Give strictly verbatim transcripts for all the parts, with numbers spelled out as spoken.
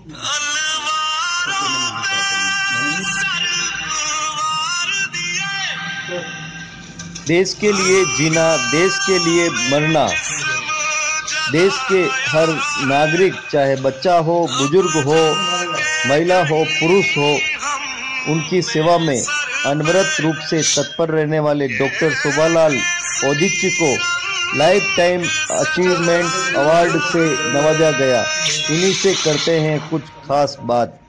देश के लिए जीना, देश के लिए मरना, देश के हर नागरिक, चाहे बच्चा हो, बुजुर्ग हो, महिला हो, पुरुष हो, उनकी सेवा में अनवरत रूप से तत्पर रहने वाले डॉक्टर शोभालाल ओदिची को लाइफ टाइम अचीवमेंट अवार्ड से नवाजा गया। इन्हीं से करते हैं कुछ खास बात।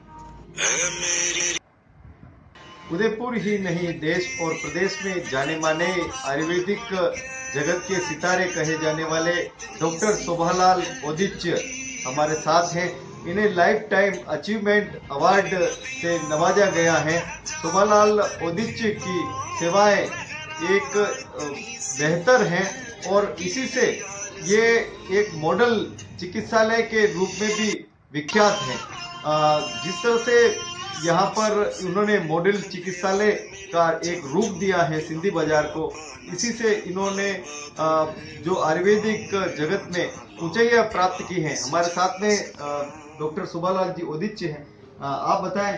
उदयपुर ही नहीं, देश और प्रदेश में जाने माने आयुर्वेदिक जगत के सितारे कहे जाने वाले डॉक्टर शोभालाल ओदिची हमारे साथ हैं। इन्हें लाइफ टाइम अचीवमेंट अवार्ड से नवाजा गया है। शोभालाल ओदिची की सेवाएं एक बेहतर हैं और इसी से ये एक मॉडल चिकित्सालय के रूप में भी विख्यात है। जिस तरह से यहाँ पर उन्होंने मॉडल चिकित्सालय का एक रूप दिया है सिंधी बाजार को, इसी से इन्होंने जो आयुर्वेदिक जगत में ऊंचाइयां प्राप्त की हैं। हमारे साथ में डॉक्टर शोभालाल जी ओदिची हैं। आप बताएं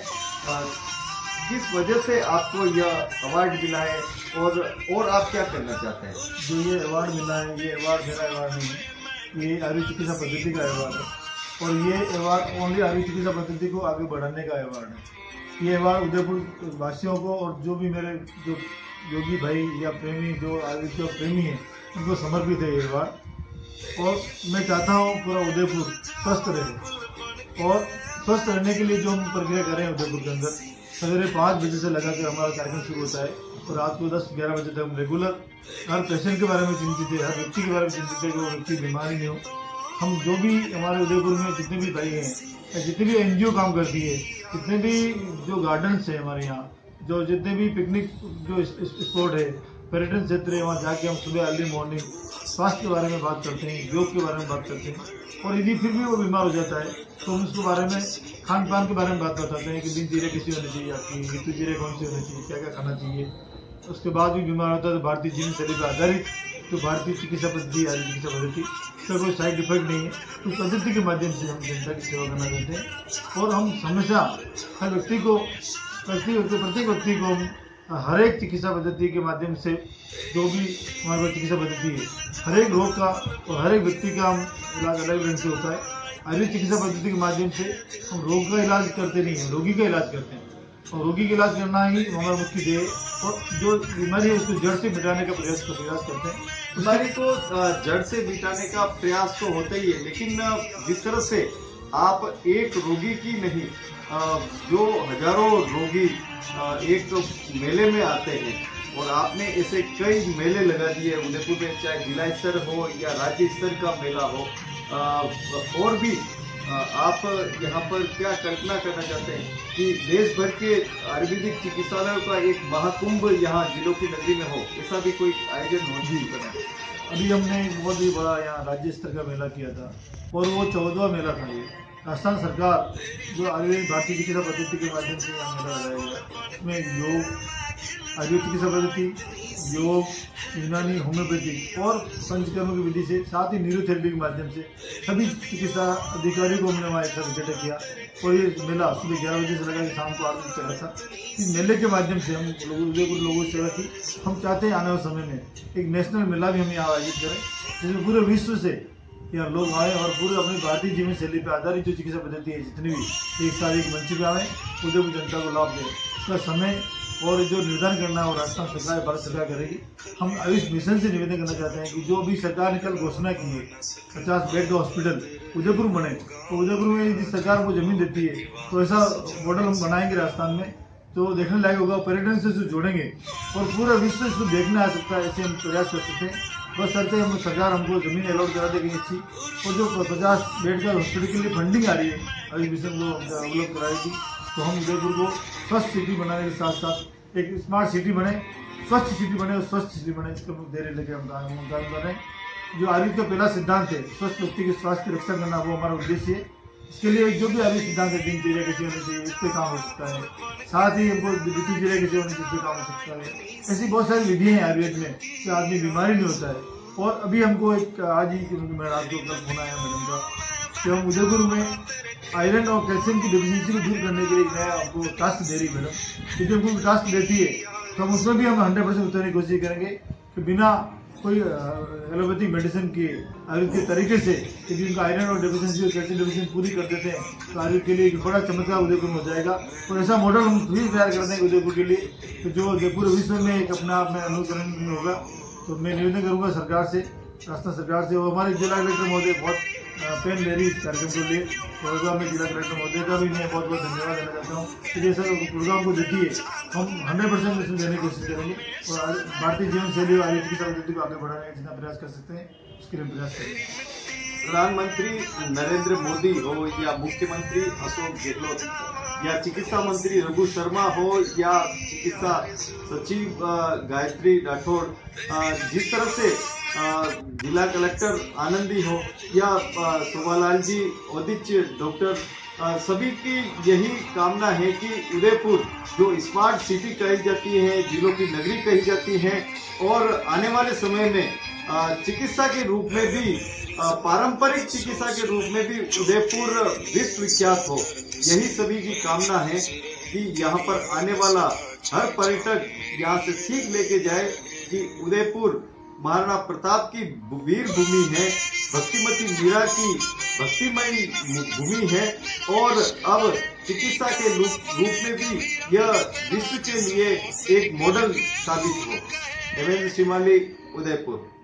किस वजह से आपको यह अवार्ड मिला है और और आप क्या करना चाहते हैं? जो ये अवार्ड मिला है, ये अवार्ड मेरा अवार्ड नहीं है, ये आयुर्वेद चिकित्सा पद्धति का अवार्ड है और ये अवार्ड ओनली आयुर्वेद चिकित्सा पद्धति को आगे बढ़ाने का अवार्ड है। ये अवार्ड उदयपुर वासियों को और जो भी मेरे जो योगी भाई या प्रेमी जो आयुर्वेद प्रेमी हैं उनको समर्पित है ये अवार्ड। और मैं चाहता हूँ पूरा उदयपुर स्वस्थ रहे और स्वस्थ रहने के लिए जो हम प्रक्रिया कर रहे हैं उदयपुर के अंदर, सवेरे पाँच बजे से लगा कर हमारा कार्यक्रम शुरू होता है और रात को दस ग्यारह बजे तक हम रेगुलर हर पेशेंट के बारे में चिंतित है, हर व्यक्ति के बारे में चिंतित है कि वो व्यक्ति बीमारी नहीं हो। हम जो भी हमारे उदयपुर में जितने भी भाई हैं, जितनी भी एनजीओ काम करती है, जितने भी जो गार्डन्स है हमारे यहाँ, जो जितने भी पिकनिक जो स्पॉट है, पर्यटन क्षेत्र है, वहाँ जाके हम सुबह अर्ली मॉर्निंग स्वास्थ्य के बारे में बात करते हैं, योग के बारे में बात करते हैं। और यदि फिर भी वो बीमार हो जाता है तो हम उसके बारे में खान पान के बारे में बात बताते हैं कि दिनचर्या कैसी होनी चाहिए, आपकी ऋतुचर्या कौन सी होनी चाहिए, क्या क्या खाना चाहिए। उसके बाद भी बीमार होता है तो भारतीय जीवन शैली पर आधारित जो भारतीय चिकित्सा पद्धति आयुर्वेद चिकित्सा पद्धति का कोई साइड इफेक्ट नहीं है, तो पद्धति के माध्यम से हम जनता की सेवा करना चाहते हैं। और हम हमेशा हर व्यक्ति को प्रत्येक प्रत्येक व्यक्ति को हर एक चिकित्सा पद्धति के माध्यम से जो भी हमारे पास चिकित्सा पद्धति है, हर एक रोग का और हर एक व्यक्ति का हम इलाज अलग ढंग से होता है। आयुर्वेद चिकित्सा पद्धति के माध्यम से हम रोग का इलाज करते नहीं हैं, रोगी का इलाज करते हैं और रोगी का इलाज करना ही हमारा मुख्य ध्येय है। और जो बीमारी है उसको जड़ से मिटाने का प्रयास का प्रयास करते हैं। बीमारी को जड़ से मिटाने का प्रयास तो होता ही है, लेकिन जिस तरह से आप एक रोगी की नहीं, जो हजारों रोगी एक तो मेले में आते हैं और आपने ऐसे कई मेले लगा दिए उदयपुर में, चाहे जिला स्तर हो या राज्य स्तर का मेला हो, और भी आप यहाँ पर क्या कल्पना करना चाहते हैं कि देश भर के आयुर्वेदिक चिकित्सालयों का एक महाकुंभ यहाँ जिलों की नगरी में हो, ऐसा भी कोई आयोजन हो? जी बना। अभी हमने बहुत ही बड़ा यहाँ राज्य स्तर का मेला किया था और वो चौदहवां मेला था। ये राजस्थान सरकार जो आयुर्वेद भारतीय चिकित्सा पद्धति के माध्यम से यहाँ मेला लगाया गया, उसमें योग, आयुर्वेद चिकित्सा पद्धति, योग, यूनानी, होम्योपैथी और पंचकर्म की विधि से, साथ ही न्यूरोथेरेपी के माध्यम से सभी चिकित्सा अधिकारियों को हमने वहाँ एक साथ इकट्ठा किया और ये मेला सुबह ग्यारह बजे से लगा कि शाम को आठ बजे चला था। इस मेले के माध्यम से हम लोगों उदयपुर लोगों की सेवा की। हम चाहते हैं आने वाले समय में एक नेशनल मेला भी हम यहाँ आयोजित करें, जिसमें पूरे विश्व से यहाँ लोग आए और पूरे अपनी भारतीय जीवन शैली पर आधारित जो चिकित्सा पद्धति है जितनी भी एक साथ एक मंच पे आए, उदयपुर जनता को लाभ दें। इसका समय और जो निर्धारण करना है वो राजस्थान सरकार, भारत सरकार करेगी। हम आयुष मिशन से निवेदन करना चाहते हैं कि जो भी सरकार ने कल घोषणा की है पचास बेड का हॉस्पिटल उदयपुर बने, तो उदयपुर में यदि सरकार को जमीन देती है तो ऐसा मॉडल हम बनाएंगे राजस्थान में, तो देखने लायक होगा, पर्यटन से इसको जोड़ेंगे और पूरा विश्व इसको देखने आ सकता है। ऐसे हम प्रयास कर सकते हैं। बस करते हम सरकार हमको जमीन अलॉट करा देगी अच्छी, और जो पचास बेड का हॉस्पिटल के लिए फंडिंग आ रही है आयुष मिशन को उपलब्ध कराएगी, तो हम उदयपुर को स्वस्थ सिटी बनाने के साथ साथ एक स्मार्ट सिटी बने, स्वच्छ सिटी बने और स्वस्थ सिटी बने, इसको धैर्य लेके हम काम कर रहे हैं। जो आयुर्वेद का पहला सिद्धांत है स्वस्थ व्यक्ति के स्वास्थ्य की रक्षा करना, वो हमारा उद्देश्य है। इसके लिए जो भी आयुर्वेद सिद्धांत है, दिनचर्या कैसी होनी चाहिए इस पर काम हो सकता है, साथ ही हमको ऋतुचर्या कैसी होनी चाहिए इस पर काम हो सकता है। ऐसी बहुत सारी विधियाँ हैं आयुर्वेद में कि आदमी बीमारी नहीं होता है। और अभी हमको एक आज ही मेरा रात को कल फोन आया मैडम का कि हम उदयपुर में आयरन और कैल्शियम की डिफिशियंसी को दूर करने के लिए मैं आपको टास्क दे रही मैडम, कि जब कोई टास्क देती है तो हम उसमें भी हम हंड्रेड परसेंट उतरने की कोशिश करेंगे कि बिना कोई एलोपैथिक मेडिसिन के आयुर्वेद के तरीके से यदि उनका आयरन और डिफिशियंसी और कैल्शियम डिफिशियंसी पूरी कर देते हैं तो आयुर्वेद के लिए एक बड़ा चमत्कार उदयपुर में हो जाएगा। और ऐसा मॉडल हम भी तैयार कर देंगे उदयपुर के लिए तो जो जयपुर विश्व में एक अपना आप में अनुकरण होगा। तो मैं निवेदन करूंगा सरकार से, राजस्थान सरकार से, और हमारे जिला कलेक्टर महोदय बहुत पेन ले रही इस कार्यक्रम के लिए, गुड़गांव में जिला कलेक्टर महोदय का भी मैं बहुत बहुत धन्यवाद देना चाहता हूँ कि जैसा गुड़गांव को देखिए हम हंड्रेड परसेंट इसमें देने की कोशिश करेंगे और भारतीय जीवन शैली और आयुर्वेद चिकित्सा पद्धति को आगे बढ़ाने का जितना प्रयास कर सकते हैं उसके लिए प्रयास करेंगे। प्रधानमंत्री नरेंद्र मोदी हो या मुख्यमंत्री अशोक गहलोत या चिकित्सा मंत्री रघु शर्मा हो या चिकित्सा सचिव गायत्री राठौड़, जिस तरह से जिला कलेक्टर आनंदी हो या शोभालाल जी औदिच्य डॉक्टर, सभी की यही कामना है कि उदयपुर जो स्मार्ट सिटी कही जाती है, जिलों की नगरी कही जाती है, और आने वाले समय में चिकित्सा के रूप में भी, पारंपरिक चिकित्सा के रूप में भी उदयपुर विश्व विख्यात हो। यही सभी की कामना है कि यहाँ पर आने वाला हर पर्यटक यहाँ से सीख लेके जाए कि उदयपुर महाराणा प्रताप की वीर भूमि है, भक्तिमती मीरा की भक्तिमयी भूमि है, और अब चिकित्सा के रूप में भी यह विश्व के लिए एक मॉडल साबित हो। देवेंद्र श्रीमाली, उदयपुर।